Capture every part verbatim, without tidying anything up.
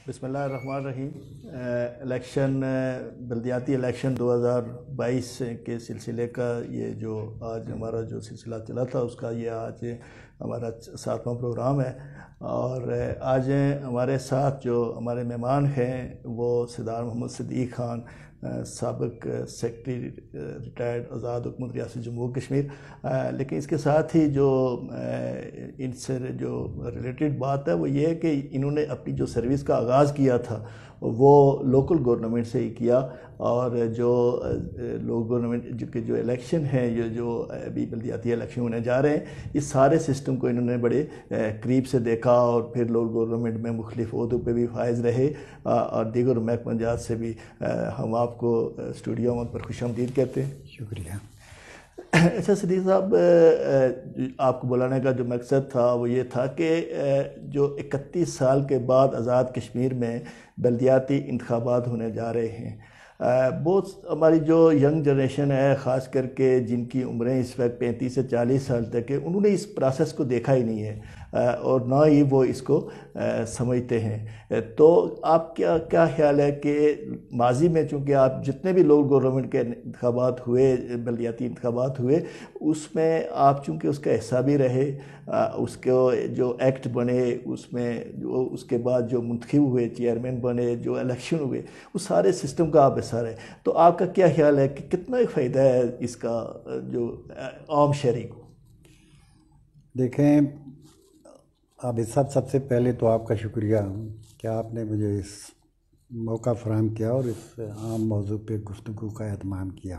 बिस्मिल्लाहिर्रहमानिर्रहीम। Election बल्दियाती election दो हज़ार बाईस के सिलसिले का ये जो आज हमारा जो सिलसिला चला था उसका ये आज हमारा सातवां प्रोग्राम है। और आज हमारे साथ जो हमारे मेहमान हैं वो सरदार मोहम्मद सिद्दीक़ खान, साबिक सेक्रेटरी रिटायर्ड आज़ाद हुकूमत रियासत जम्मू कश्मीर। लेकिन इसके साथ ही जो इनसे जो रिलेटेड बात है वो ये है कि इन्होंने अपनी जो सर्विस का आगाज़ किया था वो लोकल गवर्नमेंट से ही किया। और जो लोकल गवर्नमेंट जो के जो इलेक्शन हैं, ये जो अभी बल्दियाती इलेक्शन होने जा रहे हैं, इस सारे सिस्टम को इन्होंने बड़े करीब से देखा और फिर लोकल गवर्नमेंट में मुख्तलिफ ओहदों पर भी फाइज रहे और दीगर महकमा जात से भी। हम आपको स्टूडियो में पर खुशामदीद कहते हैं। शुक्रिया। अच्छा सिद्दीक़ साहब, आपको बुलाने का जो मकसद था वो ये था कि जो इकतीस साल के बाद आज़ाद कश्मीर में बल्दियाती इंतखाबात होने जा रहे हैं, बहुत हमारी जो यंग जनरेशन है, ख़ास करके जिनकी उम्रें इस वक्त पैंतीस से चालीस साल तक है, उन्होंने इस प्रोसेस को देखा ही नहीं है और ना ही वो इसको समझते हैं। तो आप क्या क्या ख्याल है कि माजी में चूँकि आप जितने भी लोग गवर्नमेंट के इंतखाबात हुए, बल्दियाती इंतखाबात हुए, उसमें आप चूँकि उसका हिस्सा भी रहे, उसके जो एक्ट बने उसमें जो उसके बाद जो मुंतखब हुए, चेयरमैन बने, जो इलेक्शन हुए, उस सारे सिस्टम का आप हिस्सा रहे। तो आपका क्या ख्याल है कि कितना फ़ायदा है इसका जो आम शहरी को? देखें, अब इस सब सबसे पहले तो आपका शुक्रिया कि आपने मुझे इस मौका फराहम किया और इस आम मौजू पे गुफ्तगू का एहतमाम किया।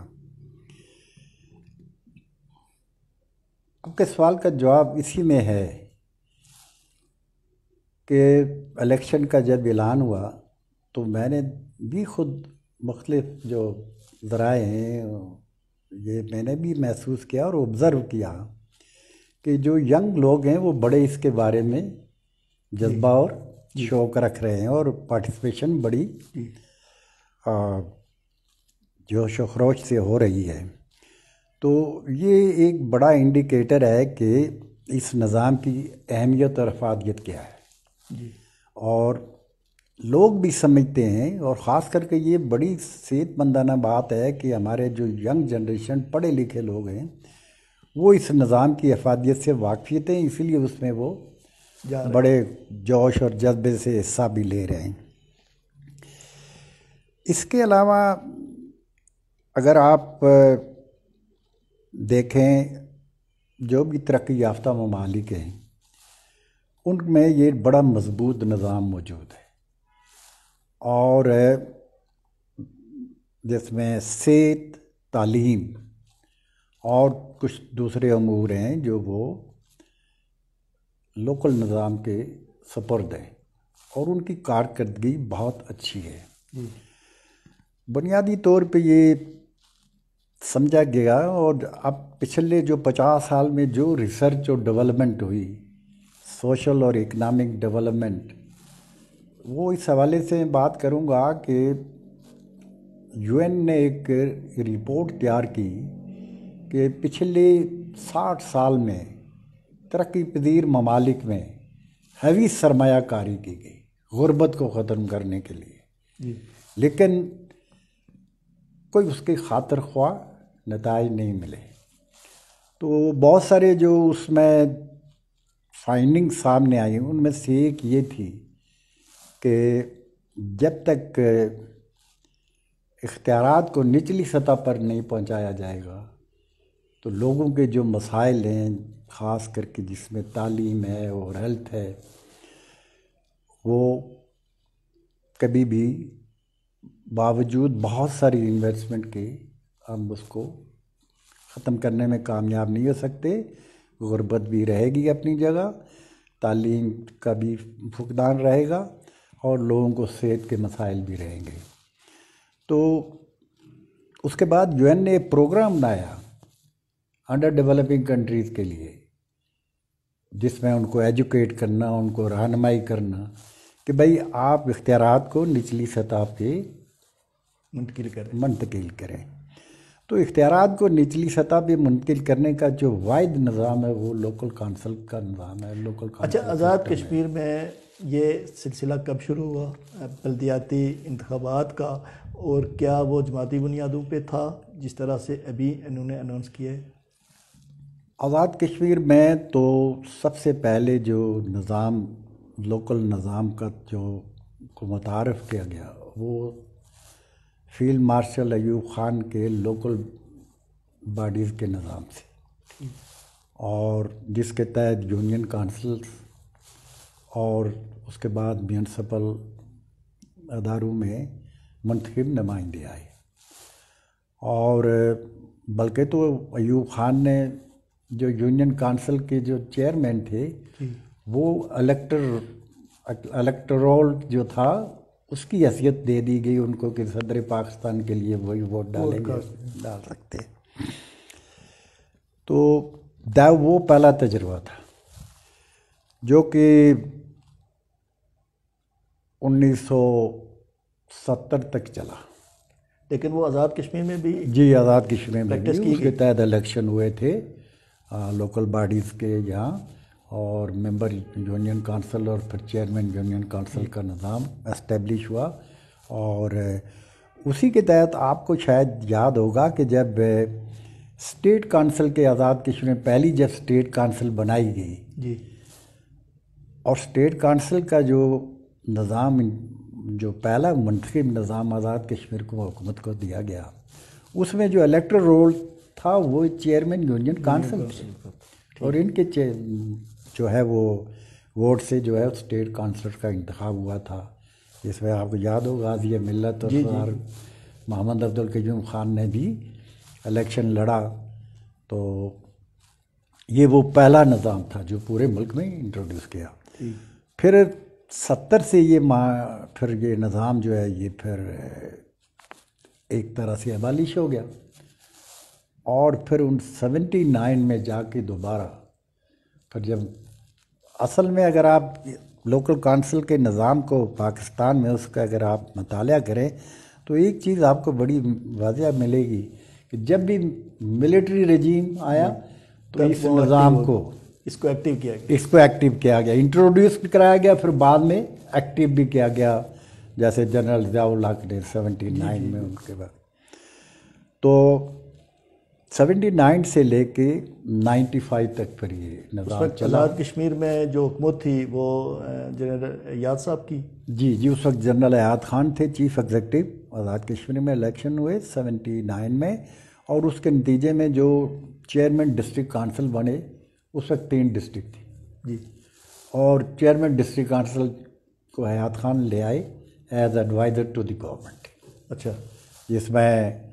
आपके सवाल का जवाब इसी में है कि इलेक्शन का जब ऐलान हुआ तो मैंने भी खुद मुख्तलिफ जो ज़राए हैं ये मैंने भी महसूस किया और ऑब्ज़र्व किया कि जो यंग लोग हैं वो बड़े इसके बारे में जज्बा और शौक़ रख रहे हैं और पार्टिसिपेशन बड़ी जोश व खरोश से हो रही है। तो ये एक बड़ा इंडिकेटर है कि इस निज़ाम की अहमियत और अफादियत क्या है जी। और लोग भी समझते हैं और ख़ास करके ये बड़ी सेहतमंदाना बात है कि हमारे जो यंग जनरेशन पढ़े लिखे लोग हैं वो इस निज़ाम की अफादियत से वाक़फ़ियत हैं, इसीलिए उसमें वो बड़े जोश और जज्बे से हिस्सा भी ले रहे हैं। इसके अलावा अगर आप देखें जो भी तरक्की याफ्ता ममालिक हैं उनमें ये बड़ा मजबूत निज़ाम मौजूद है और जिसमें सेहत, तालीम और कुछ दूसरे अमूर हैं जो वो लोकल निज़ाम के सपुर्द हैं और उनकी कारकर्दगी बहुत अच्छी है। बुनियादी तौर पे ये समझा गया और अब पिछले जो पचास साल में जो रिसर्च और डेवलपमेंट हुई, सोशल और इकनॉमिक डेवलपमेंट, वो इस हवाले से बात करूँगा कि यूएन ने एक रिपोर्ट तैयार की कि पिछले साठ साल में तरक्की पजीर ममालिक में हैवी सरमायाकारी की गई गुर्बत को ख़त्म करने के लिए, लेकिन कोई उसके खातिर ख्वाह नताइज नहीं मिले। तो बहुत सारे जो उसमें फाइंडिंग सामने आई उनमें से एक ये थी कि जब तक इख्तियारात को निचली सतह पर नहीं पहुंचाया जाएगा तो लोगों के जो मसाइल हैं, ख़ास करके जिसमें तालीम है और हेल्थ है, वो कभी भी बावजूद बहुत सारी इन्वेस्टमेंट के हम उसको ख़त्म करने में कामयाब नहीं हो सकते। गुर्बत भी रहेगी अपनी जगह, तालीम का भी फुकदान रहेगा और लोगों को सेहत के मसाइल भी रहेंगे। तो उसके बाद यूएन ने एक प्रोग्राम बनाया अंडर डेवलपिंग कंट्रीज़ के लिए, जिसमें उनको एजुकेट करना, उनको रहनुमाई करना कि भाई आप इख्तियारात को निचली सतह पे मुंतकिल करें मुंतकिल करें। तो इख्तियारात को निचली सतह पे मुंतकिल करने का जो वाहिद निज़ाम है वो लोकल काउंसिल का निज़ाम है। लोकल अच्छा, आज़ाद कश्मीर में ये सिलसिला कब शुरू हुआ बल्दियाती इंतखाबात का, और क्या वो जमाती बुनियादों पे था जिस तरह से अभी इन्होंने अनाउंस किया है? आज़ाद कश्मीर में तो सबसे पहले जो निज़ाम लोकल निज़ाम का जो को मुतारफ़ किया गया वो फील्ड मार्शल अयूब ख़ान के लोकल बॉडीज़ के निज़ाम से, और जिसके तहत यूनियन काउंसिल्स और उसके बाद म्यूनसिपल अदारों में मुंतखब नुमाइंदे आए। और बल्कि तो अयूब ख़ान ने जो यूनियन काउंसिल के जो चेयरमैन थे वो इलेक्टर इलेक्टोरल जो था उसकी हैसियत दे दी गई उनको कि सदर पाकिस्तान के लिए वही वोट डालेंगे, डाल सकते। तो दा वो पहला तजुर्बा था जो कि उन्नीस सौ सत्तर तक चला। लेकिन वो आज़ाद कश्मीर में भी जी आज़ाद कश्मीर में प्रैक्टिस भी की उसके तहत इलेक्शन हुए थे आ, लोकल बॉडीज़ के यहाँ, और मेंबर यूनियन काउंसिल और फिर चेयरमैन यूनियन काउंसिल का निज़ाम एस्टेब्लिश हुआ। और उसी के तहत आपको शायद याद होगा कि जब स्टेट काउंसिल के आज़ाद कश्मीर में पहली जब स्टेट काउंसिल बनाई गई जी, और स्टेट काउंसिल का जो निज़ाम जो पहला मुंतखब निज़ाम आज़ाद कश्मीर को हुकूमत को दिया गया उसमें जो इलेक्टोरल रोल था वो चेयरमैन यूनियन काउंसिल थे, और इनके जो है वो वोट से जो है स्टेट काउंसिलर का इंतखाब हुआ था। इसमें आपको याद होगा गाज़ी मिल्लत और सरदार मोहम्मद अब्दुल कयूम ख़ान ने भी इलेक्शन लड़ा। तो ये वो पहला निज़ाम था जो पूरे मुल्क में इंट्रोड्यूस किया। फिर सत्तर से ये मा फिर ये निज़ाम जो है ये फिर एक तरह से अबालिश हो गया, और फिर उन सेवेंटी नाइन में जाके दोबारा फिर जब असल में अगर आप लोकल काउंसिल के निज़ाम को पाकिस्तान में उसका अगर आप मुताला करें तो एक चीज़ आपको बड़ी वाज़ेह मिलेगी कि जब भी मिलिट्री रजीम आया तो इस निज़ाम को इसको एक्टिव किया गया इसको एक्टिव किया गया, इंट्रोड्यूस भी कराया गया, फिर बाद में एक्टिव भी किया गया, जैसे जनरल ज़ियाउल हक ने सेवेंटी नाइन में उनके बाद। तो सेवेंटी नाइन से लेके नाइन्टी फाइव तक फिर ये निज़ाम चला। आज़ाद कश्मीर में जो हुकूमत थी वो जनरल याद साहब की जी जी उस वक्त जनरल अयाद खान थे चीफ एग्जीक्यूटिव। आज़ाद कश्मीर में इलेक्शन हुए सेवेंटी नाइन में, और उसके नतीजे में जो चेयरमैन डिस्ट्रिक्ट काउंसिल बने उस वक्त तीन डिस्ट्रिक्ट थी जी, और चेयरमैन डिस्ट्रिक्ट काउंसिल को अयाद खान ले आए as adviser to the government. अच्छा, जिसमें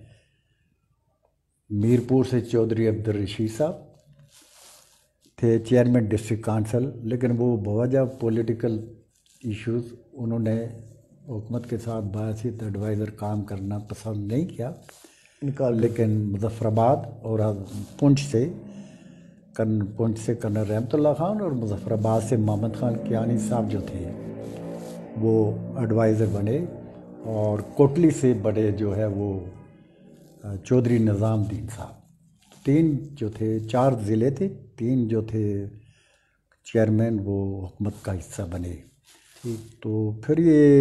मीरपुर से चौधरी अब्दुल रशीद साहब थे चेयरमैन डिस्ट्रिक्ट काउंसिल, लेकिन वो बवजह पॉलिटिकल इश्यूज़ उन्होंने हुकूमत के साथ बासित एडवाइज़र काम करना पसंद नहीं किया इनका। लेकिन मुजफ्फराबाद और पुंछ से कन पुंछ से कर्नल रहमतुल्लाह खान और मुजफ्फराबाद से मोहम्मद खान कियानी साहब जो थे वो एडवाइज़र बने, और कोटली से बड़े जो है वो चौधरी निज़ामुद्दीन साहब। तीन जो थे, चार ज़िले थे, तीन जो थे चेयरमैन वो हुकूमत का हिस्सा बने। तो फिर ये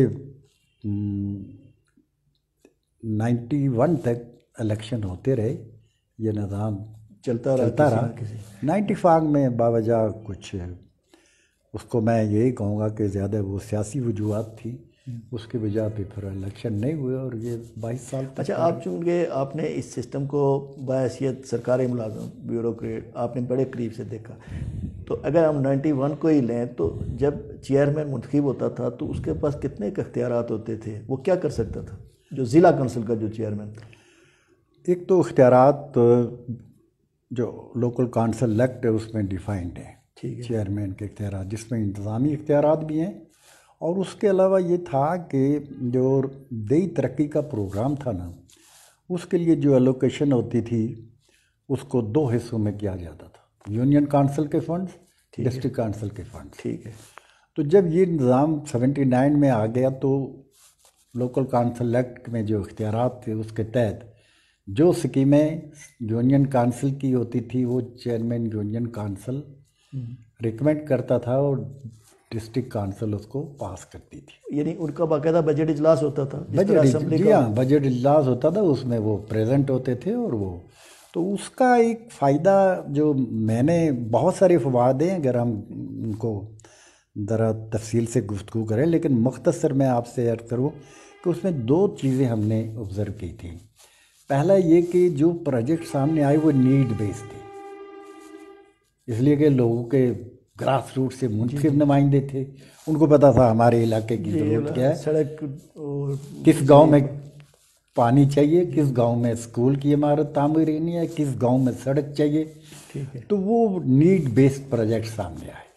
नाइन्टी वन तक इलेक्शन होते रहे, ये निज़ाम चलता रहा चलता रहा। नाइन्टी फाइव में बावजह कुछ उसको मैं यही कहूँगा कि ज़्यादा वो सियासी वजूहत थी, उसकी वजह पे फिर इलेक्शन नहीं हुए और ये बाईस साल तक। अच्छा, आप चूँकि आपने इस सिस्टम को बहैसियत सरकारी मुलाज़िम ब्यूरोक्रेट आपने बड़े करीब से देखा, तो अगर हम नाइन्टी वन को ही लें तो जब चेयरमैन मुंतखब होता था तो उसके पास कितने इख्तियारात होते थे, वो क्या कर सकता था जो ज़िला कौंसिल का जो चेयरमैन था? एक तो इख्तियारात जो लोकल काउंसिल एक्ट है उसमें डिफाइंड है, ठीक है, चेयरमैन के इख्तियारात, जिसमें इंतज़ामी इख्तियारात भी हैं। और उसके अलावा ये था कि जो देई तरक्की का प्रोग्राम था ना, उसके लिए जो एलोकेशन होती थी उसको दो हिस्सों में किया जाता था, यूनियन काउंसिल के फंड्स, डिस्ट्रिक्ट काउंसिल के फंड्स। ठीक है। तो जब ये निज़ाम सेवेंटी नाइन में आ गया तो लोकल काउंसिल एक्ट में जो इख्तियारात थे उसके तहत जो स्कीमें यूनियन काउंसिल की होती थी वो चेयरमैन यूनियन काउंसिल रिकमेंड करता था और डिस्ट्रिक्ट काउंसिल उसको पास करती थी। यानी उनका बाकायदा बजट इजलास होता था, बजट, जी हाँ, बजट इजलास होता था, उसमें वो प्रेजेंट होते थे। और वो तो उसका एक फ़ायदा जो मैंने, बहुत सारे फ़वाद हैं अगर हम उनको ज़रा तफसील से गुफ्तगू करें, लेकिन मुख्तसर मैं आपसे अर्ज़ करूँ कि उसमें दो चीज़ें हमने ऑब्ज़र्व की थी। पहला ये कि जो प्रोजेक्ट सामने आए वो नीड बेस्ड थे, इसलिए कि लोगों के ग्रास रूट से मुंतखब नुमाइंदे थे, उनको पता था हमारे इलाके की ज़रूरत क्या है, सड़क किस गांव में पानी चाहिए, किस गांव में स्कूल की इमारत तामीर करनी है, किस गांव में सड़क चाहिए। ठीक है। तो वो नीड बेस्ड प्रोजेक्ट सामने आए।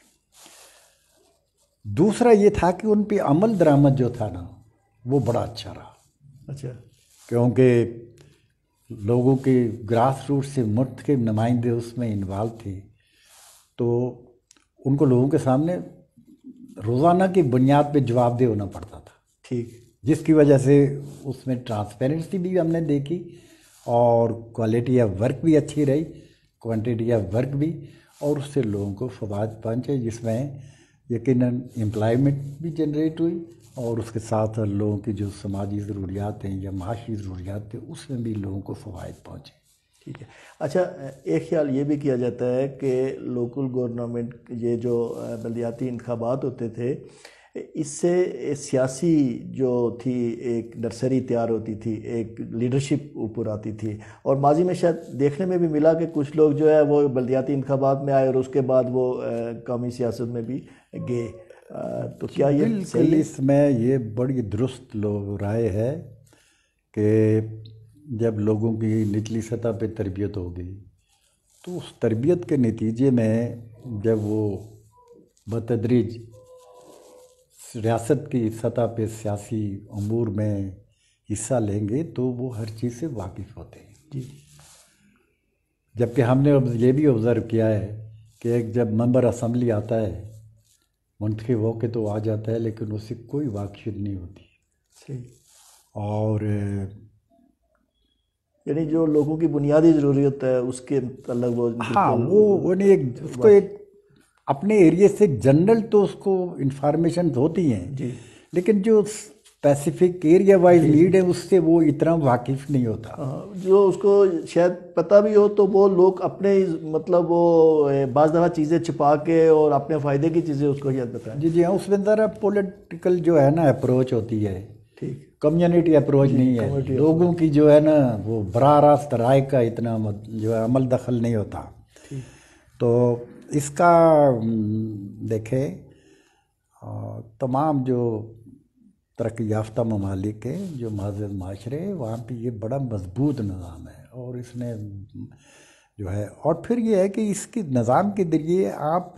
दूसरा ये था कि उन पे अमल दरामद जो था ना वो बड़ा अच्छा रहा। अच्छा। क्योंकि लोगों के ग्रास रूट से मुंतखब नुमाइंदे उसमें इन्वॉल्व थे, तो उनको लोगों के सामने रोज़ाना की बुनियाद पे जवाबदेह होना पड़ता था। ठीक। जिसकी वजह से उसमें ट्रांसपेरेंसी भी हमने देखी और क्वालिटी ऑफ वर्क भी अच्छी रही, क्वांटिटी ऑफ वर्क भी, और उससे लोगों को फ़वाद पहुँचे, जिसमें यकीनन एम्प्लॉयमेंट भी जनरेट हुई और उसके साथ लोगों की जो समाजी ज़रूरियात हैं या माशी ज़रूरियात थे उसमें भी लोगों को फ़वाद पहुँचे। ठीक है। अच्छा, एक ख्याल ये भी किया जाता है कि लोकल गवर्नमेंट, ये जो बल्दियाती इंतखाबात होते थे, इससे सियासी जो थी एक नर्सरी तैयार होती थी, एक लीडरशिप ऊपर आती थी। और माजी में शायद देखने में भी मिला कि कुछ लोग जो है वो बल्दियाती इंतखाबात में आए और उसके बाद वो कौमी सियासत में भी गए। तो क्या ये बिल्कुल इसमें ये बड़ी दुरुस्त लोग राय है कि जब लोगों की निचली सतह पे तरबियत हो गई तो उस तरबियत के नतीजे में जब वो बतदरीज रियासत की सतह पे सियासी अमूर में हिस्सा लेंगे तो वो हर चीज़ से वाकिफ़ होते हैं। जी। जबकि हमने अब ये भी ऑब्ज़र्व किया है कि एक जब मेंबर असम्बली आता है मुंतखब होके तो आ जाता है, लेकिन उससे कोई वाकिफ़ नहीं होती। सही। और यानी जो लोगों की बुनियादी ज़रूरत है उसके अलग वो, हाँ, वो वो नहीं, एक उसको एक अपने एरिया से जनरल तो उसको इंफॉर्मेशन होती हैं जी, लेकिन जो स्पेसिफिक एरिया वाइज नीड है उससे वो इतना वाकिफ़ नहीं होता। हाँ, जो उसको शायद पता भी हो तो वो लोग अपने मतलब वो बाज़ दफ़ा चीज़ें छिपा के और अपने फ़ायदे की चीज़ें उसको शायद बताएं। जी जी हाँ, उसमें ज़रा पॉलिटिकल जो है ना अप्रोच होती है, ठीक, कम्युनिटी अप्रोच नहीं है। लोगों की जो है ना वो बराह रास्त राय का इतना जो है अमल दखल नहीं होता। तो इसका देखें तमाम जो तरक्की याफ्ता ममालिक के जो महज़ माशरे वहाँ पे ये बड़ा मजबूत निज़ाम है और इसने जो है, और फिर ये है कि इसके निज़ाम के ज़रिए आप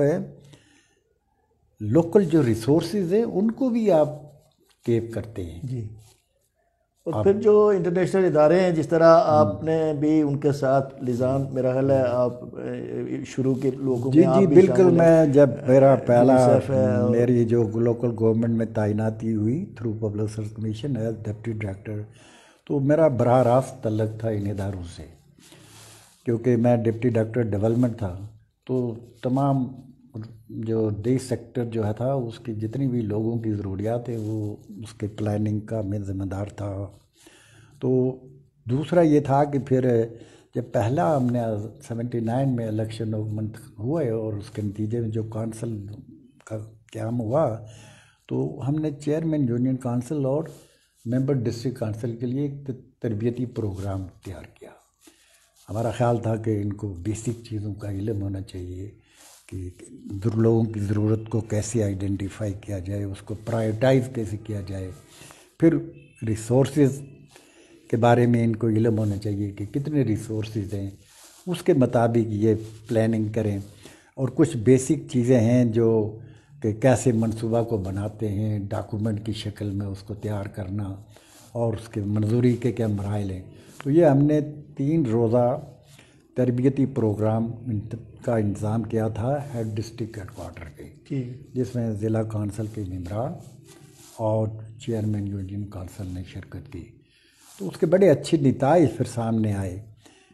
लोकल जो रिसोर्सेज है उनको भी आप केप करते हैं। जी। और फिर जो इंटरनेशनल इदारे हैं, जिस तरह आपने भी उनके साथ लिजान, मेरा ख्याल है आप शुरू के लोगों जी में आप जी भी बिल्कुल। मैं जब मेरा पहला यूनिसेफ मेरी जो लोकल गवर्नमेंट में तैनाती हुई through public service commission as deputy director, तो मेरा बराह रास्त तल्लुक़ था इन इदारों से, क्योंकि मैं डिप्टी डायरेक्टर डेवलपमेंट था। तो तमाम जो देश सेक्टर जो है था उसकी जितनी भी लोगों की ज़रूरियात है वो उसके प्लानिंग का मैं ज़िम्मेदार था। तो दूसरा ये था कि फिर जब पहला हमने सेवेंटी नाइन में इलेक्शन हुए और उसके नतीजे में जो काउंसिल का क़याम हुआ तो हमने चेयरमैन यूनियन काउंसिल और मेंबर डिस्ट्रिक्ट काउंसिल के लिए एक तरबियती प्रोग्राम तैयार किया। हमारा ख़्याल था कि इनको बेसिक चीज़ों का इल्म होना चाहिए कि लोगों की ज़रूरत को कैसे आइडेंटिफाई किया जाए, उसको प्रायोरिटाइज कैसे किया जाए, फिर रिसोर्सेज के बारे में इनको इल्म होना चाहिए कि कितने रिसोर्सेज हैं, उसके मुताबिक ये प्लानिंग करें। और कुछ बेसिक चीज़ें हैं जो कि कैसे मंसूबा को बनाते हैं, डॉक्यूमेंट की शक्ल में उसको तैयार करना और उसके मंजूरी के क्या मराइल हैं। तो ये हमने तीन रोज़ा तरबियती प्रोग्राम का इंतज़ाम किया था हेड डिस्ट्रिक्ट हेडक्वार्टर पे, जिसमें ज़िला काउंसिल के मेम्बरान और चेयरमैन यूनियन काउंसिल ने शिरकत की। तो उसके बड़े अच्छे नतीजे फिर सामने आए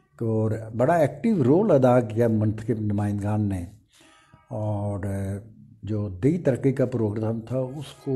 और बड़ा एक्टिव रोल अदा किया मुंतखब नुमाइंदगान ने। और जो देही तरक्की का प्रोग्राम था उसको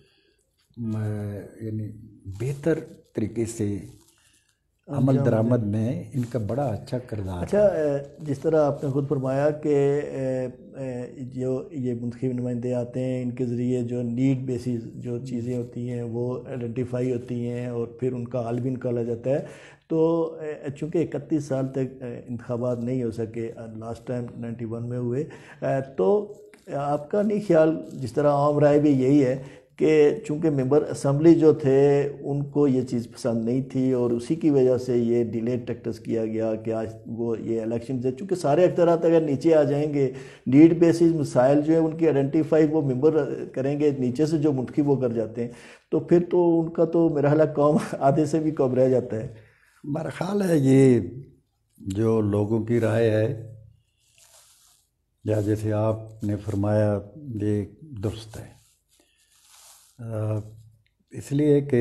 यानी बेहतर तरीके से अमल दरामद में इनका बड़ा अच्छा किरदार। अच्छा, जिस तरह आपने खुद फरमाया कि जो ये मुंतखब नुमाइंदे आते हैं, इनके ज़रिए जो नीड बेसिस जो चीज़ें होती हैं वो आइडेंटिफाई होती हैं और फिर उनका हल भी निकाला जाता है। तो चूँकि इकतीस साल तक इंतखाबात नहीं हो सके, लास्ट टाइम नाइन्टी वन में हुए, तो आपका नहीं ख्याल, जिस तरह आम राय भी यही है कि चूँकि मेंबर असम्बली जो थे उनको ये चीज़ पसंद नहीं थी और उसी की वजह से ये डिले टैक्टिस किया गया कि आज वो ये इलेक्शन से, चूँकि सारे अख्तियारात अगर नीचे आ जाएंगे, नीड बेसिस मसाइल जो है उनकी आइडेंटिफाई वो मेंबर करेंगे, नीचे से जो मुंतखब वो कर जाते हैं, तो फिर तो उनका तो मेरा ख्याल कौम आधे से भी कम रह जाता है। मेरा ख्याल है ये जो लोगों की राय है, या जैसे आपने फरमाया, ये दुरुस्त है, इसलिए कि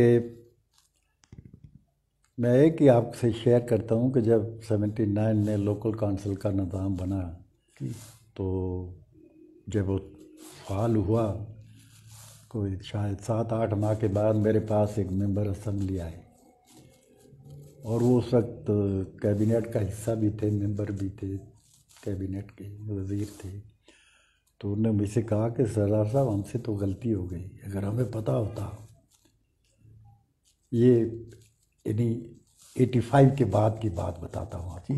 मैं एक ही आपसे शेयर करता हूँ कि जब सेवेंटी नाइन में लोकल काउंसिल का निज़ाम बना तो जब वो फाल हुआ, कोई शायद सात आठ माह के बाद मेरे पास एक मेंबर असम्बली आए और वो उस वक्त कैबिनेट का हिस्सा भी थे, मेंबर भी थे, कैबिनेट के वज़ीर थे। तो उन्होंने मुझसे कहा कि सरदार साहब हमसे तो गलती हो गई, अगर हमें पता होता, ये यानी पचासी के बाद की बात बताता हूँ आपको।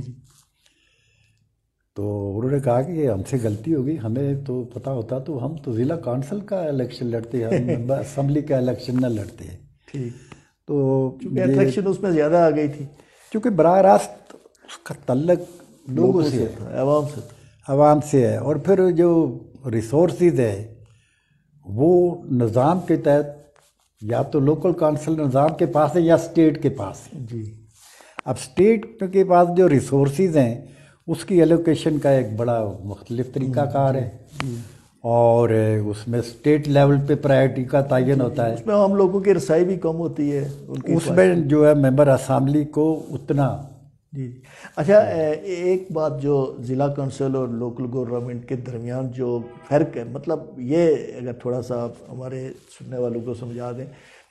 तो उन्होंने कहा कि हमसे गलती हो गई, हमें तो पता होता तो हम तो ज़िला काउंसिल का इलेक्शन लड़ते, हम असम्बली का इलेक्शन न लड़ते। ठीक। तो अट्रैक्शन उसमें ज़्यादा आ गई थी, क्योंकि बराह रास्त उसका तल्लक लोगों से, आवाम से आवाम से है, और फिर जो रिसोर्सेज है वो निज़ाम के तहत या तो लोकल काउंसिल निज़ाम के पास है या स्टेट के पास है जी। अब स्टेट के पास जो रिसोर्सेज हैं उसकी एलोकेशन का एक बड़ा मुख्तलिफ तरीक़ाकार है और उसमें स्टेट लेवल पे प्रायोरिटी का तयन होता है, उसमें आम लोगों की रसाई भी कम होती है, उनकी उसमें जो है मेंबर असम्बली को उतना। जी। अच्छा, एक बात जो ज़िला काउंसिल और लोकल गवर्नमेंट के दरमियान जो फ़र्क है, मतलब ये अगर थोड़ा सा आप हमारे सुनने वालों को समझा दें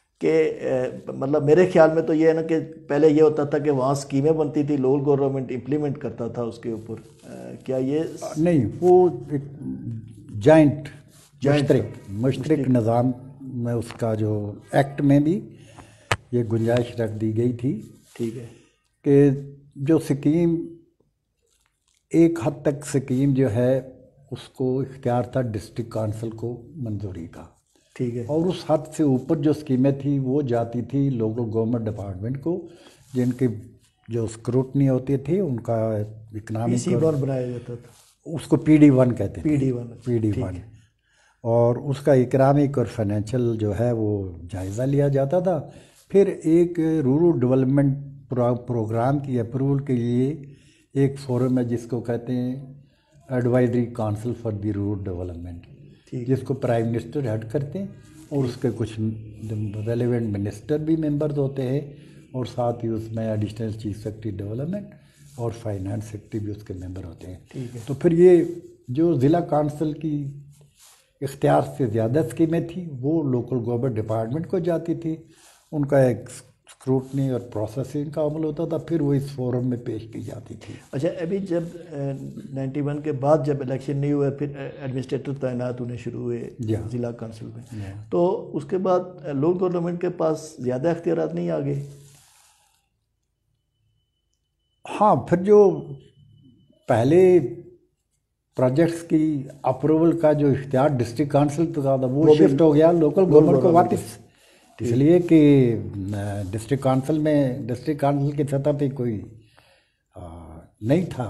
कि मतलब मेरे ख्याल में तो ये है ना कि पहले ये होता था कि वहाँ स्कीमें बनती थी, लोकल गवर्नमेंट इम्प्लीमेंट करता था उसके ऊपर, क्या ये नहीं, वो एक जॉइंट मुश्तरक मुश्तरक निज़ाम में उसका जो एक्ट में भी ये गुंजाइश रख दी गई थी। ठीक है। कि जो स्कीम एक हद तक स्कीम जो है उसको इख्तियार था डिस्ट्रिक्ट काउंसिल को मंजूरी का। ठीक है। और उस हद से ऊपर जो स्कीमें थी वो जाती थी लोकल गवर्नमेंट डिपार्टमेंट को, जिनकी जो स्क्रूटनी होती थी उनका इकनॉमिक वन बनाया जाता था, उसको पी डी वन कहते थे, P D one P D one और उसका इकनॉमिक और फाइनेंशियल जो है वो जायज़ा लिया जाता था। फिर एक रूरल डेवलपमेंट प्रोग्राम की अप्रूवल के लिए एक फोरम है जिसको कहते हैं advisory council for the rural development, जिसको प्राइम मिनिस्टर हेड करते हैं और उसके कुछ रेलेवेंट मिनिस्टर भी मेंबर्स होते हैं और साथ ही उसमें एडिशनल चीफ सेक्रेटरी डेवलपमेंट और फाइनेंस सेक्रेटरी भी उसके मेंबर होते हैं। ठीक है। तो फिर ये जो ज़िला काउंसिल की इख्तियार से ज़्यादा स्कीमें थी वो लोकल गवर्नमेंट डिपार्टमेंट को जाती थी, उनका एक स्क्रूटनी और प्रोसेसिंग का अमल होता था, फिर वो इस फोरम में पेश की जाती थी। अच्छा, अभी जब नाइन्टी वन के बाद जब इलेक्शन नहीं हुआ फिर एडमिनिस्ट्रेटर तैनात होने शुरू हुए ज़िला काउंसिल में, तो उसके बाद लोकल गवर्नमेंट के पास ज़्यादा इख्तियारात नहीं आ गए। हाँ, फिर जो पहले प्रोजेक्ट्स की अप्रूवल का जो इख्तियार डिस्ट्रिक्ट काउंसिल तो था वो शिफ्ट हो गया लोकल गवर्नमेंट को वापस, इसलिए कि डिस्ट्रिक्ट काउंसिल में डिस्ट्रिक्ट काउंसिल की सतह पे कोई आ, नहीं था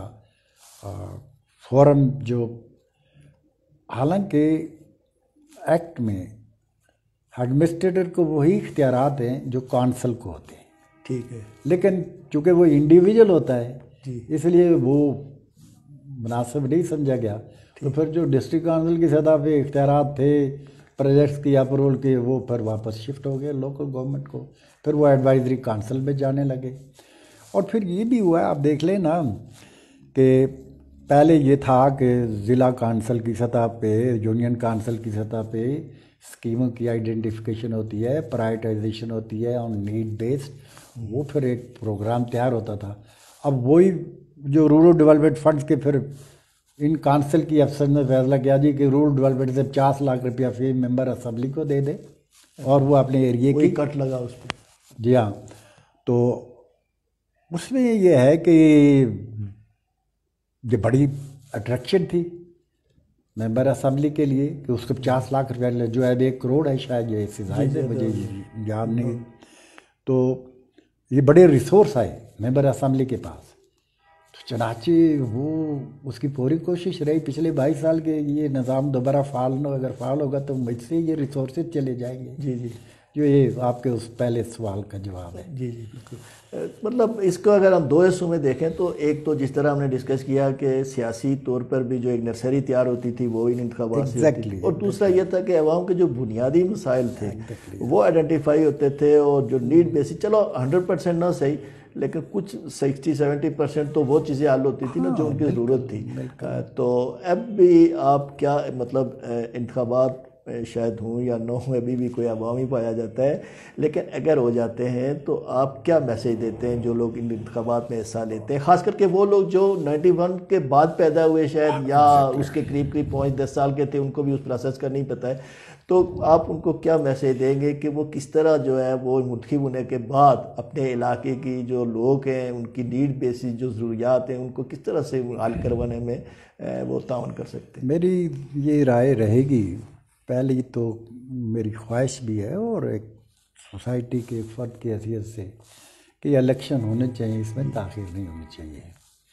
फोरम जो, हालांकि एक्ट में एडमिनिस्ट्रेटर को वही इख्तियारात हैं जो काउंसिल को होते हैं। ठीक है। लेकिन चूँकि वो इंडिविजुअल होता है जी, इसलिए वो मुनासिब नहीं समझा गया। तो फिर जो डिस्ट्रिक्ट काउंसिल की सतह पे इख्तियारात थे प्रोजेक्ट्स की अप्रूवल के, वो फिर वापस शिफ्ट हो गए लोकल गवर्नमेंट को, फिर वो एडवाइजरी काउंसिल में जाने लगे। और फिर ये भी हुआ, आप देख लें ना कि पहले ये था कि ज़िला काउंसिल की सतह पे, यूनियन काउंसिल की सतह पे स्कीमों की आइडेंटिफिकेशन होती है, प्रायोरिटाइजेशन होती है ऑन नीड बेस्ड, वो फिर एक प्रोग्राम तैयार होता था। अब वही जो रूरल डेवलपमेंट फंड्स के फिर इन काउंसिल की अफसर ने फैसला किया जी कि रूरल डेवलपमेंट से पचास लाख रुपया फी मेंबर असेंबली को दे दे और वो अपने एरिए की कट लगा उस पर। जी हाँ, तो उसमें ये है कि ये बड़ी अट्रैक्शन थी मेंबर असेंबली के लिए कि उसको पचास लाख रुपया जो है एक करोड़ है शायद, ये जाहिर है मुझे याद नहीं। तो ये बड़े रिसोर्स आए मेंबर असेंबली के पास, तो चनाचे वो उसकी पूरी कोशिश रही पिछले बाईस साल के ये निज़ाम दोबारा फाल न अगर फाल होगा तो मुझसे ये रिसोर्सेज चले जाएंगे। जी जी, जो ये आपके उस पहले सवाल का जवाब है। जी जी बिल्कुल। मतलब इसको अगर हम दो हिस्सों में देखें तो एक तो जिस तरह हमने डिस्कस किया कि सियासी तौर पर भी जो एक नर्सरी तैयार होती थी वो इन इंतखाबात से होती थी, और दूसरा ये था कि अवाम के जो बुनियादी मसाइल थे वो आइडेंटिफाई होते थे, और जो नीड बेसिस, चलो हंड्रेड परसेंट ना सही लेकिन कुछ सिक्सटी सेवेंटी परसेंट तो वो चीज़ें हल होती थी ना जो उनकी ज़रूरत थी। तो अब भी आप क्या मतलब इंतखाबात शायद हूँ या न हो, अभी भी कोई अवाम ही पाया जाता है, लेकिन अगर हो जाते हैं तो आप क्या मैसेज देते हैं जो लोग इन इंतखाबात में हिस्सा लेते हैं, ख़ास करके वो लोग जो इक्यानवे के बाद पैदा हुए शायद या उसके करीब करीब पाँच दस साल के थे, उनको भी उस प्रोसेस का नहीं पता है, तो आप उनको क्या मैसेज देंगे कि वो किस तरह जो है वो मुंतखब होने के बाद अपने इलाके की जो लोग हैं उनकी नीड बेसिस जो ज़रूरियात हैं उनको किस तरह से हल करवाने में वो ताउन कर सकते हैं? मेरी ये राय रहेगी, पहली तो मेरी ख्वाहिश भी है और एक सोसाइटी के फ़र्द की हैसियत से कि इलेक्शन होने चाहिए, इसमें ताख़ीर नहीं होनी चाहिए।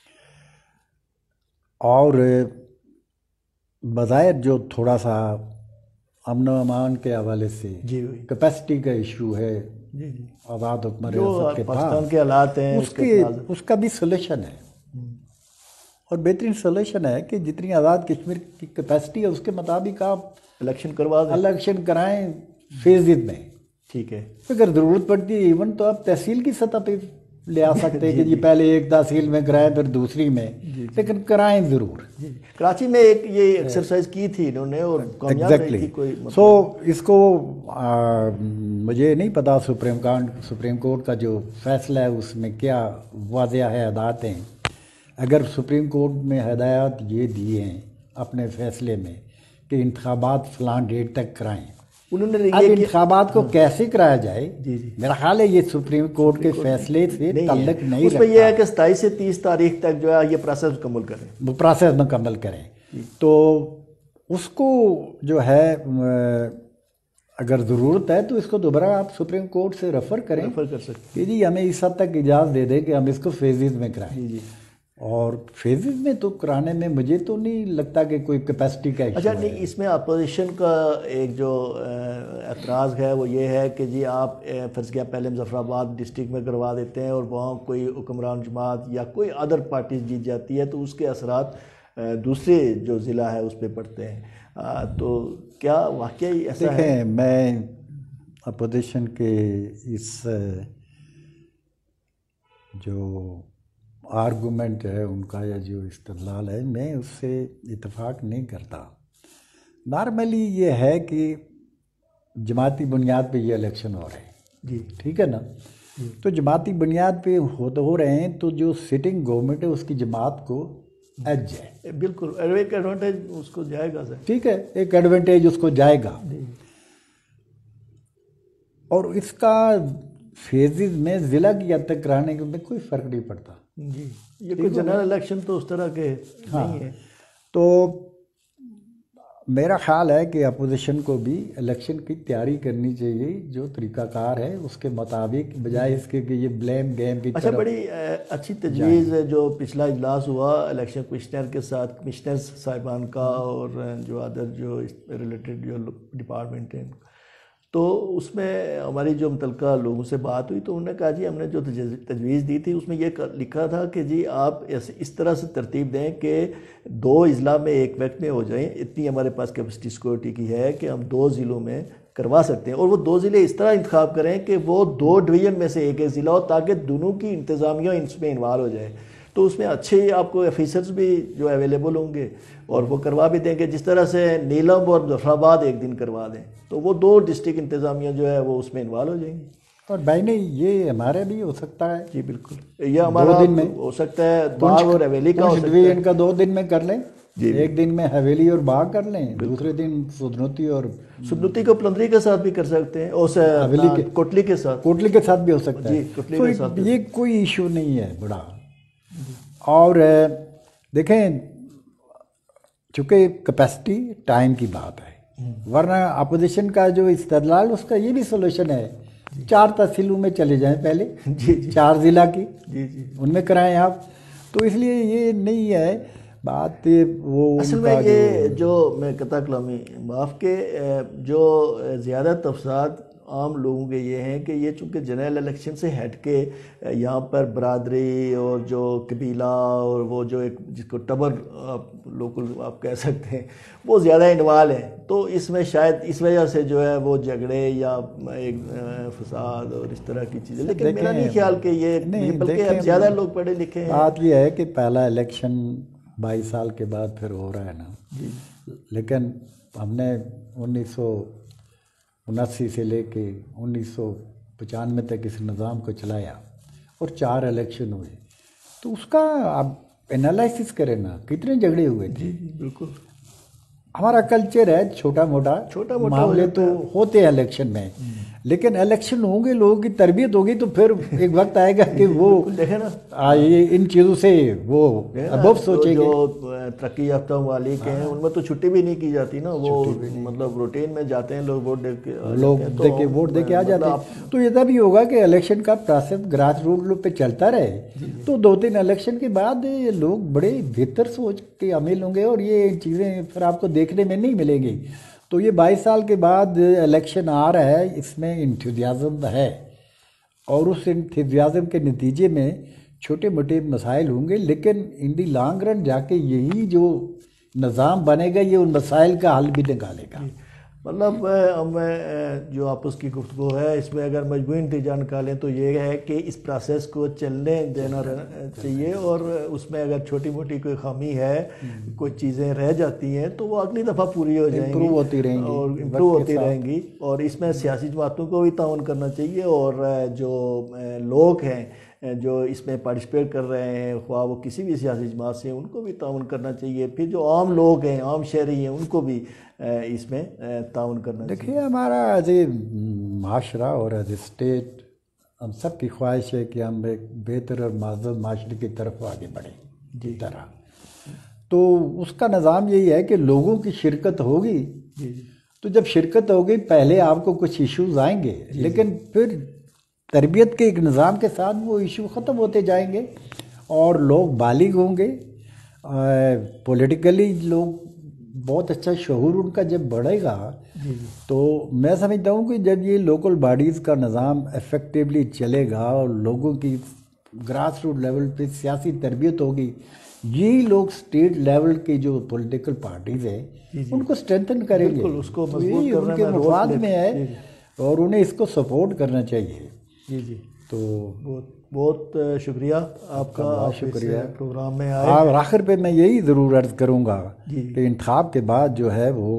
और बज़ाहिर जो थोड़ा सा अमन व अमान के हवाले से कैपेसिटी का इशू है जी जी, आज़ाद हुक्मरान जो के पाकिस्तान के हालात हैं उसके उसका भी सलूशन है, और बेहतरीन सलूशन है कि जितनी आज़ाद कश्मीर की कैपेसिटी है उसके मुताबिक आप इलेक्शन करवा दें, इलेक्शन कराएं फेज़ में। ठीक है, अगर ज़रूरत पड़ती है इवन तो आप तहसील की सतह पे ले आ सकते हैं कि जी पहले एक तहसील में कराएं फिर दूसरी में, लेकिन कराएं ज़रूर। कराची में एक ये एक्सरसाइज की थी इन्होंने और कामयाब रही थी कोई मतलब। सो इसको आ, मुझे नहीं पता सुप्रीम कोर्ट सुप्रीम कोर्ट का जो फैसला है उसमें क्या वाज़ेह है हदायत हैं। अगर सुप्रीम कोर्ट में हदायत ये दिए हैं अपने फैसले में कि इंतखाबात फलां डेट तक कराएं, उन्होंने अब इंतखाबात को कैसे कराया जाए, जी जी, मेरा ख्याल है ये सुप्रीम कोर्ट के फैसले से ताल्लुक नहीं रखता। उसमें यह है कि सताईस से तीस तारीख तक जो है ये प्रोसेस मुकम्मल करें, वो प्रोसेस मुकम्मल करें। तो उसको जो है अगर ज़रूरत है तो इसको दोबारा आप सुप्रीम कोर्ट से रेफ़र करें, रेफ़र कर सकते कि जी हमें इस हद तक इजाज़त दे दें कि हम इसको फेजेज़ में कराएं। जी जी, और फेजेस में तो कराने में मुझे तो नहीं लगता कि कोई कैपेसिटी का अच्छा नहीं, इसमें अपोजिशन का एक जो एतराज़ है वो ये है कि जी आप फ़र्ज़ किया पहले मुजफ्फराबाद डिस्ट्रिक्ट में करवा देते हैं और वहाँ कोई हुक्मरान जमात या कोई अदर पार्टी जीत जाती है तो उसके असरात दूसरे जो ज़िला है उस पर पड़ते हैं, तो क्या वाकई ऐसा है? देखें, मैं अपोजिशन के इस जो आर्गूमेंट है उनका या जो इस्तदलाल है मैं उससे इत्तेफाक नहीं करता। नॉर्मली ये है कि जमाती बुनियाद पे ये इलेक्शन हो रहे हैं जी, ठीक है ना, तो जमाती बुनियाद पे हो तो हो रहे हैं तो जो सिटिंग गवर्नमेंट है उसकी जमात को एज है, बिल्कुल एक एडवांटेज उसको जाएगा सर, ठीक है, एक एडवांटेज उसको जाएगा। और इसका फेजेस में ज़िला की हद तक कराने में कोई फ़र्क नहीं पड़ता जी, ये कोई जनरल इलेक्शन तो उस तरह के हाँ, नहीं है। तो मेरा ख्याल है कि अपोजिशन को भी इलेक्शन की तैयारी करनी चाहिए जो तरीक़ाकार है उसके मुताबिक, बजाय इसके कि ये ब्लेम गेम की। अच्छा, बड़ी अच्छी तजवीज़ है जो पिछला इजलास हुआ इलेक्शन कमिश्नर के साथ, कमिश्नर साहिबान का और जो अदर जो रिलेटेड जो डिपार्टमेंट हैं, तो उसमें हमारी जो मुतल्लिका लोगों से बात हुई तो उन्होंने कहा जी हमने जो तजवीज़ दी थी उसमें ये लिखा था कि जी आप ऐसे इस तरह से तरतीब दें कि दो अजला में एक वक्त में हो जाएं, इतनी हमारे पास कैपेसिटी सिक्योरिटी की है कि हम दो ज़िलों में करवा सकते हैं, और वो दो ज़िले इस तरह इंतखाब करें कि वो दो डिवीज़न में से एक एक ज़िला हो ताकि दोनों की इंतज़ामिया इसमें इन्वॉल्व हो जाए। तो उसमें अच्छे आपको ऑफिसर्स भी जो अवेलेबल होंगे और वो करवा भी देंगे। जिस तरह से नीलम और जफराबाद एक दिन करवा दें तो वो दो डिस्ट्रिक्ट इंतज़ामिया जो है वो उसमें इन्वॉल्व हो जाएंगी। और भाई नहीं, ये हमारे भी हो सकता है। जी बिल्कुल, ये हमारा दो दिन में हो सकता है, बाग और हवेली का हो सकता है। इनका दो दिन में कर लें, एक दिन में हवेली और बाग कर लें, दूसरे दिन सुधनोती और सुधनोती को पलंदरी के साथ भी कर सकते हैं, और हवेली के कोटली के साथ कोटली के साथ भी हो सकता है। तो ये कोई इशू नहीं है बड़ा। और देखें, चूँकि कैपेसिटी टाइम की बात है, वरना अपोजिशन का जो इस्तेदलाल उसका ये भी सोल्यूशन है, चार तहसीलों में चले जाएं पहले, जी जी चार ज़िला की, जी जी उनमें कराएं आप। तो इसलिए ये नहीं है बात वो असल में ये जो, जो मैं कहता कलामी माफ़ के जो ज़्यादा तफसात आम लोगों के ये हैं कि ये चूँकि जनरल इलेक्शन से हट के यहाँ पर बरादरी और जो कबीला और वो जो एक जिसको टबर आप लोकल आप कह सकते हैं वो ज़्यादा इन्वॉल्व हैं, तो इसमें शायद इस वजह से जो है वो झगड़े या एक फसाद और इस तरह की चीज़ें। लेकिन मेरा नहीं ख्याल कि ये नहीं, बल्कि अब ज़्यादा लोग पढ़े लिखे हैं। बात ये है कि पहला इलेक्शन बाईस साल के बाद फिर हो रहा है ना जी। लेकिन हमने उन्नीस सौ उनासी से लेके उन्नीस सौ पचानवे तक इस निज़ाम को चलाया और चार इलेक्शन हुए, तो उसका आप एनालिसिस करें ना, कितने झगड़े हुए थे। जी बिल्कुल, हमारा कल्चर है छोटा मोटा छोटा मोटा मामले तो होते हैं इलेक्शन में, लेकिन इलेक्शन होंगे, लोगों की तरबियत होगी तो फिर एक वक्त आएगा कि वो देखे ना आ, ये इन चीज़ों से वो अब सोचेंगे। जो तरक्की याफ्ता ममालिक हैं उनमें तो छुट्टी भी नहीं की जाती ना, वो मतलब रूटीन में जाते हैं लोग, वोट दे के लोग दे के वोट दे के आ जाते हैं। तो ये तभी होगा कि इलेक्शन का प्रोसेस ग्रास रूट पे चलता रहे, तो दो तीन इलेक्शन के बाद लोग बड़े बेहतर सोच के अमील होंगे और ये चीज़ें फिर आपको देखने में नहीं मिलेंगी। तो ये बाईस साल के बाद इलेक्शन आ रहा है, इसमें इंथुजियाज़म है और उस इंथुजियाज़म के नतीजे में छोटे मोटे मसाइल होंगे, लेकिन इन दी लॉन्ग रन जाके यही जो निज़ाम बनेगा ये उन मसाइल का हल भी निकालेगा। मतलब मैं जो आपस की गुफ्तगू है इसमें अगर मजबूरी नतीजा निकालें तो ये है कि इस प्रोसेस को चलने देना चाहिए, और उसमें अगर छोटी मोटी कोई खामी है, कोई चीज़ें रह जाती हैं तो वो अगली दफ़ा पूरी हो जाएंगी, इम्प्रूव होती रहेंगी और इम्प्रूव होती रहेंगी। और इसमें सियासी जमातों को भी ताउन करना चाहिए, और जो लोग हैं जो इसमें पार्टिसिपेट कर रहे हैं, ख्वाह वो किसी भी सियासी जमात से, उनको भी ताउन करना चाहिए। फिर जो आम लोग हैं, आम शहरी हैं, उनको भी इसमें ताउन करना चाहिए। देखिए, हमारा एज ए माशरा और एज ए स्टेट हम सब की ख्वाहिश है कि हम एक बेहतर और महज़ूब माशरे की तरफ आगे बढ़ें जी तरह। तो उसका निज़ाम यही है कि लोगों की शिरकत होगी, तो जब शिरकत होगी पहले आपको कुछ इश्यूज आएंगे, लेकिन फिर तरबियत के एक निज़ाम के साथ वो इशू ख़त्म होते जाएंगे और लोग बालिग होंगे, पॉलिटिकली लोग बहुत अच्छा शऊर उनका जब बढ़ेगा, तो मैं समझता हूँ कि जब ये लोकल बॉडीज़ का निज़ाम इफ़ेक्टिवली चलेगा और लोगों की ग्रास रूट लेवल पे सियासी तरबियत होगी, यही लोग स्टेट लेवल के जो पॉलिटिकल पार्टीज़ हैं उनको स्ट्रेंथन करेंगे। उसको तो यही उनके मुफाद में है और उन्हें इसको सपोर्ट करना चाहिए। जी जी, तो बहुत बहुत शुक्रिया आपका, बहुत शुक्रिया प्रोग्राम में आए। आखिर पे मैं यही ज़रूर अर्ज़ करूँगा कि इंतखाब के बाद जो है वो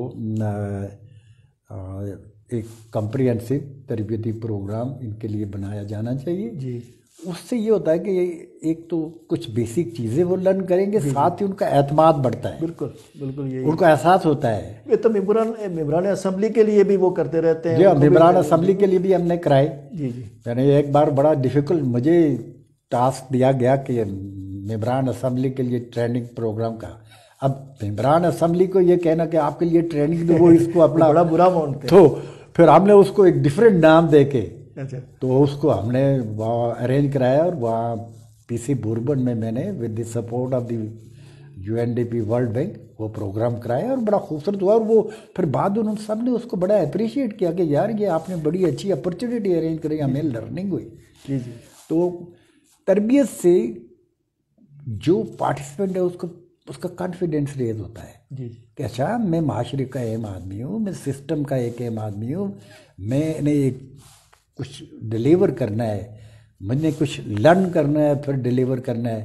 एक कम्प्रिहेंसिव तरबियती प्रोग्राम इनके लिए बनाया जाना चाहिए जी। उससे ये होता है कि एक तो कुछ बेसिक चीज़ें वो लर्न करेंगे, साथ ही उनका एतमाद बढ़ता है। बिल्कुल बिल्कुल, ये उनको एहसास होता है। ये तो मेम्बरान मेम्बरान असम्बली के लिए भी वो करते रहते हैं। जी, मेम्बरान असम्बली के लिए भी हमने कराए। जी जी, यानी एक बार बड़ा डिफ़िकल्ट मुझे टास्क दिया गया कि मेम्बरान असम्बली के लिए ट्रेनिंग प्रोग्राम का। अब मेम्बरान असम्बली को ये कहना कि आपके लिए ट्रेनिंग दो, वो इसको अपना बड़ा बुरा मानते हैं। तो फिर हमने उसको एक डिफरेंट नाम दे के अच्छा, तो उसको हमने वहाँ अरेंज कराया और वहाँ पीसी बुरबन में मैंने with the support of the UNDP world bank वो प्रोग्राम कराया और बड़ा खूबसूरत हुआ। और वो फिर बाद उन्होंने सब ने उसको बड़ा अप्रिशिएट किया कि यार ये आपने बड़ी अच्छी अपॉर्चुनिटी अरेंज करी, हमें लर्निंग हुई। जी जी, तो तरबियत से जो पार्टिसिपेंट है उसको उसका कॉन्फिडेंस रेज होता है जी कि अच्छा मैं माशरे का अहम आदमी हूँ, मैं सिस्टम का एक अहम आदमी हूँ, मैंने एक कुछ डिलीवर करना है, मैंने कुछ लर्न करना है फिर डिलीवर करना है।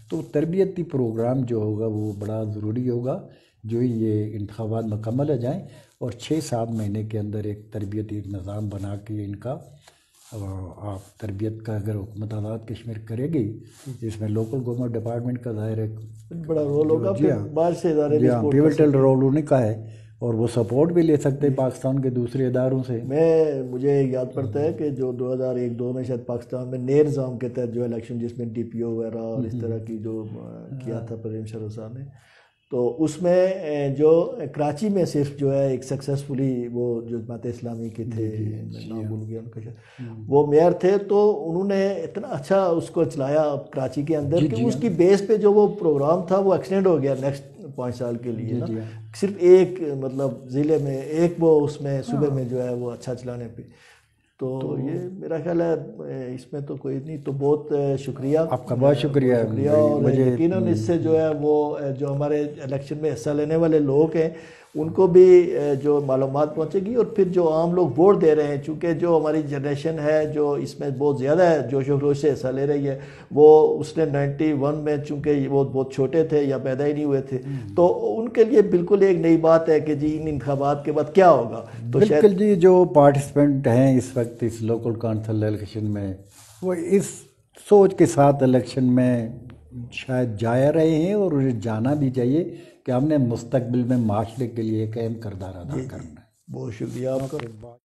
तो तरबियती प्रोग्राम जो होगा वो बड़ा ज़रूरी होगा, जो ये इंतखाबात मुकम्मल हो जाएँ और छः सात महीने के अंदर एक तरबियती निज़ाम बना के इनका आप तरबियत का अगर हुकूमत आज़ाद कश्मीर करेगी, जिसमें लोकल गवर्नमेंट डिपार्टमेंट का ज़ाहिर है बड़ा रोल होगा, फिर बाहर से इदारे भी सपोर्ट कर पिवटल रोल उन्हीं का है और वो सपोर्ट भी ले सकते हैं पाकिस्तान के दूसरे इदारों से। मैं मुझे याद पड़ता है कि जो दो हज़ार एक दो में शायद पाकिस्तान में नए निज़ाम के तहत जो इलेक्शन जिसमें डी पी ओ वगैरह और इस तरह की जो किया था परवीन शरसा ने, तो उसमें जो कराची में सिर्फ जो है एक सक्सेसफुली वो जो जमात इस्लामी के थे, नाम भूल गया उनका शायद, वो मेयर थे, तो उन्होंने इतना अच्छा उसको चलाया कराची के अंदर कि उसकी बेस पे जो वो प्रोग्राम था वो एक्सटेंड हो गया नेक्स्ट पाँच साल के लिए ना, सिर्फ एक मतलब ज़िले में एक वो उसमें सूबे में जो है वो अच्छा चलाने पे। तो, तो ये मेरा ख्याल है इसमें तो कोई नहीं, तो बहुत शुक्रिया आपका, बहुत शुक्रिया शुक्रिया और यकीनन इससे जो है वो जो हमारे इलेक्शन में हिस्सा लेने वाले लोग हैं उनको भी जो मालूमात पहुंचेगी और फिर जो आम लोग वोट दे रहे हैं, चूँकि जो हमारी जनरेशन है जो इसमें बहुत ज़्यादा है जोश खरोश से हिस्सा ले रही है, वो उसने नाइन्टी वन में चूँकि वो बहुत छोटे थे या पैदा ही नहीं हुए थे, तो उनके लिए बिल्कुल एक नई बात है कि जी इन इंतखाबात के बाद क्या होगा। तो बिल्कुल जी, जो पार्टिसिपेंट हैं इस वक्त इस लोकल काउंसिल इलेक्शन में वो इस सोच के साथ इलेक्शन में शायद जा रहे हैं और उन्हें जाना भी चाहिए कि हमने मुस्तकबिल में माशरे के लिए एक अहम किरदार अदा करना है। बहुत शुक्रिया आपका।